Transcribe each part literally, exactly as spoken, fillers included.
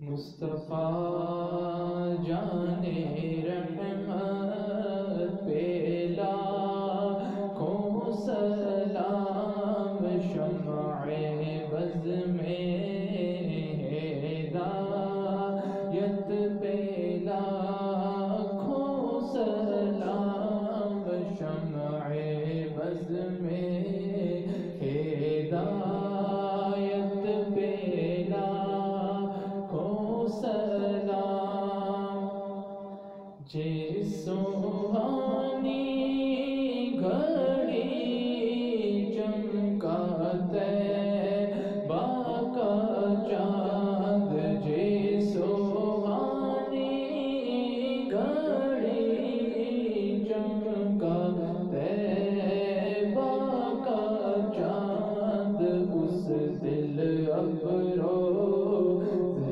مصطفیٰ جانے رحمت پہ لاکھوں سلام، شمع بز میں ہدایت پہ لاکھوں سلام، شمع بز میں ہدایت پہ سلام۔ جس سوہانی گھڑی چمکا طیبہ کا چاند، جس سوہانی گھڑی چمکا طیبہ کا چاند، اس دل افروز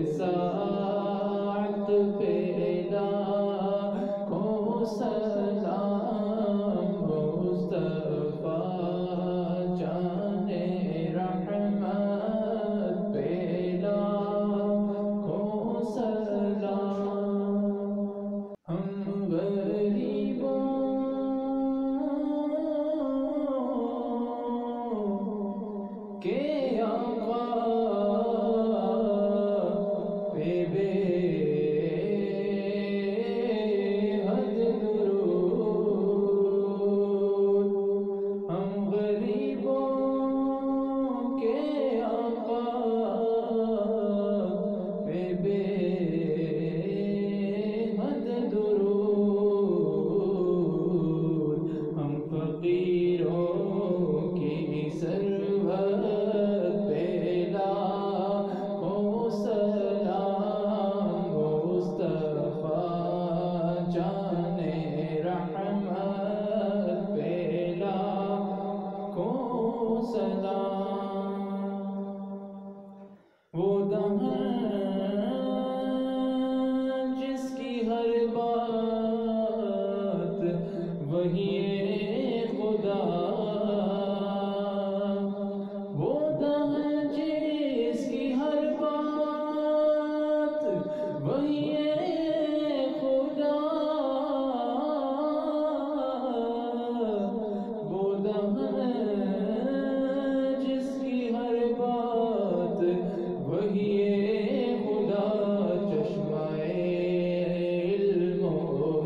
ساعت پہ لاکھوں سلام، مصطفیٰ جانے رحمت پہ لاکھوں سلام۔ ہم غریبوں کے آقا پہ بے حد درود، ہم غریبوں کے آقا پہ بے حد درود، ہم فقیروں کی سرورت پہ لاکھوں سلام، مصطفیٰ جانے رحمت پہ لاکھوں سلام۔ وہ دہن جس کی ہر بات وہی خدا، وہ دہن جس کی ہر بات وہی خدا، وہ دہن جس کی ہر بات وہی خدا، چشمہ علم و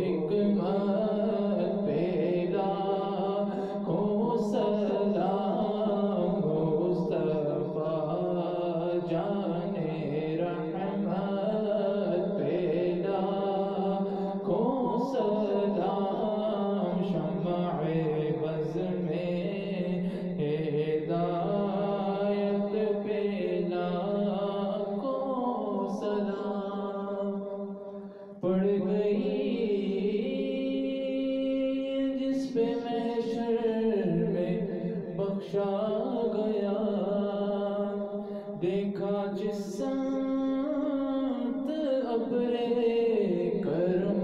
حکمت پہ لاکھوں سلام، مصطفیٰ جانے رحمت پہ لاکھوں سلام، شمع بز میں ہدایت پہ لاکھوں سلام۔ پڑ گئی جس پہ محشر میں بخشا گیا، دیکھا جس سمت ابر کرم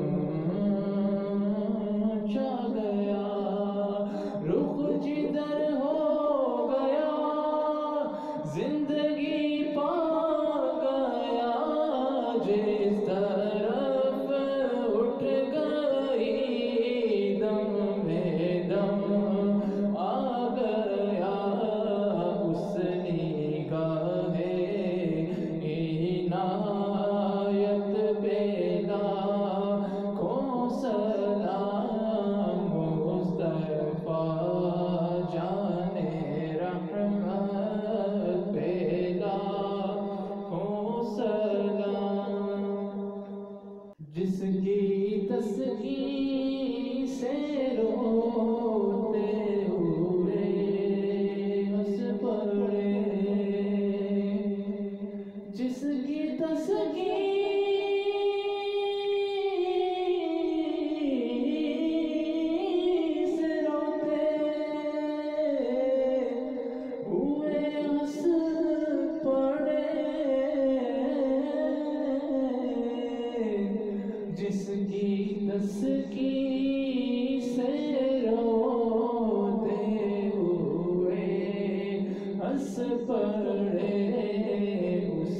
چھا گیا، رخ جدھر ہو گیا زندگی پا گیا، جس طرف اٹھ گئی دم میں دم آ گیا، اس نگاہ عنایت پہ لاکھوں سلام، مصطفیٰ جانے رحمت پہ لاکھوں سلام۔ جس کی تسکین سے روتے ہوئے ہنس پڑے، جس کی تسکین سے روتے ہوئے ہنس پڑے، جس کی تسکین سے روتے ہوئے ہنس پڑے اس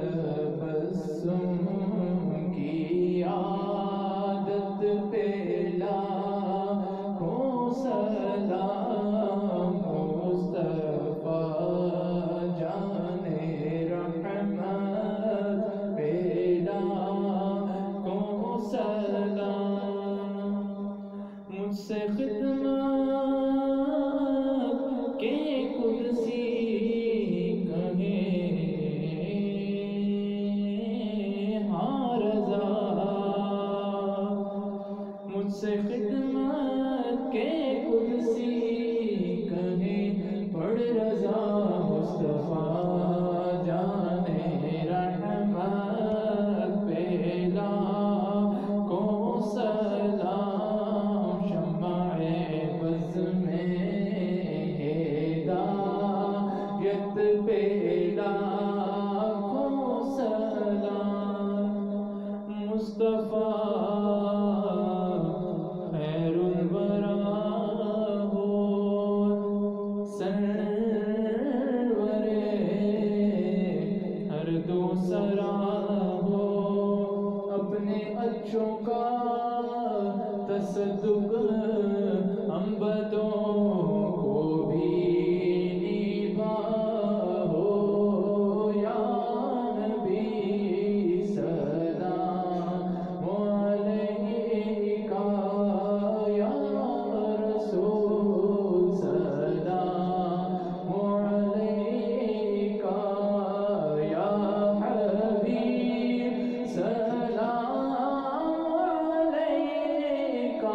تبسم کی عادت پہ لاکھوں سلام مصطفیٰ جانے رحمت پہ لاکھوں سلام مجھ سے خدمت کے قدسی کہیں ہاں رضا مجھ سے خدمت کے قدسی کہیں پڑھ رضا مصطفیٰ جانے رحمت پہ لاکھوں سلام شمع بز میں ہدایت پہ لاکھوں سلام مصطفیٰ خیر الورا ہو سرورے ہر دو سرا ہو اپنے اچھوں کا تصدق ہم بدوں کو بھی نبھا ہو یا نبی سلام علیکہ یا رسول سلام علیکہ یا حبیب سلام علیکہ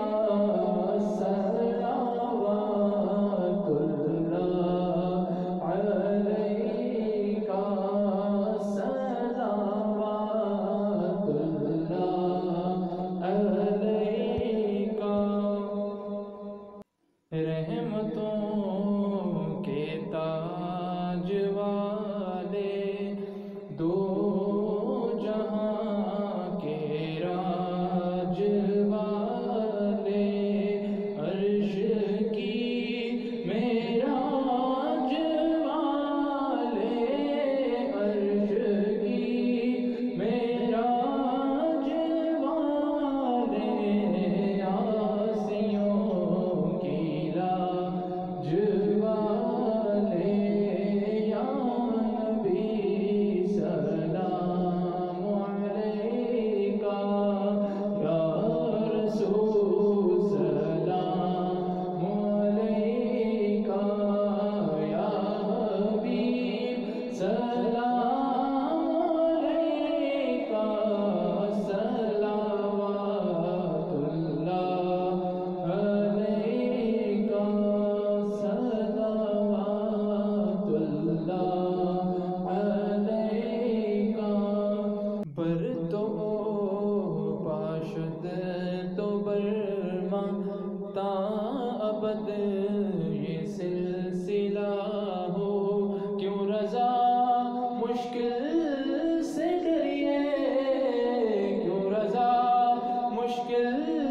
صلوات اللہ علیکہ صلوات اللہ علیکہ رحمتوں کے تاج والے دو جہاں کے راج والے عرش کی معراج والے عرش کی معراج والے آسیوں کی لاج والے یا نبی سلام علیکہ یا رسول سلام علیکہ یا حبیب سلام علیکہ صلوات اللہ علیکہ صلوات اللہ علیکہ بر تو پاشد تو برما تا ابد یہ سلسلہ ہو کیوں رضا مشکل سے ڈریے کیوں رضا مشکل